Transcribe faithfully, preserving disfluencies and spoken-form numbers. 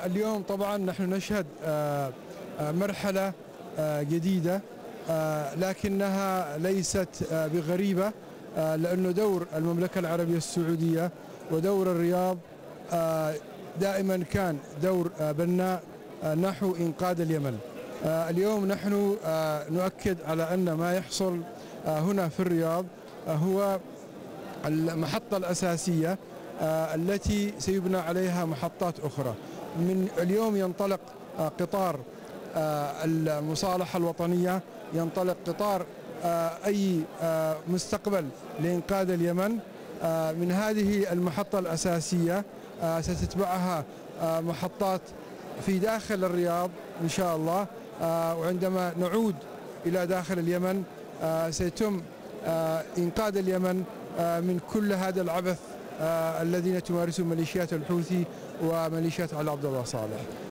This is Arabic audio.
اليوم طبعا نحن نشهد مرحلة جديدة، لكنها ليست بغريبة، لأنه دور المملكة العربية السعودية ودور الرياض دائما كان دور بناء نحو إنقاذ اليمن. اليوم نحن نؤكد على أن ما يحصل هنا في الرياض هو المحطة الأساسية التي سيبنى عليها محطات أخرى. من اليوم ينطلق قطار المصالحة الوطنية، ينطلق قطار أي مستقبل لإنقاذ اليمن. من هذه المحطة الأساسية ستتبعها محطات في داخل الرياض إن شاء الله، وعندما نعود إلى داخل اليمن سيتم إنقاذ اليمن من كل هذا العبث الذين تمارسه ميليشيات الحوثي وميليشيات علي عبد الله صالح.